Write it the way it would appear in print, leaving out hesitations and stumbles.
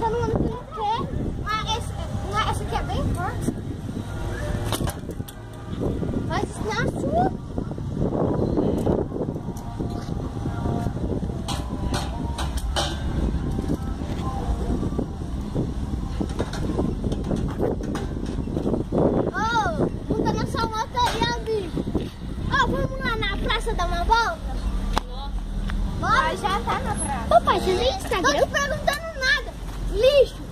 passando um ano que não quer. Mas essa aqui é bem forte. Mas isso não é a sua. Dar uma volta? Bora? Já tá na praça. Papai, você tem Instagram? Tô te perguntando nada. Lixo.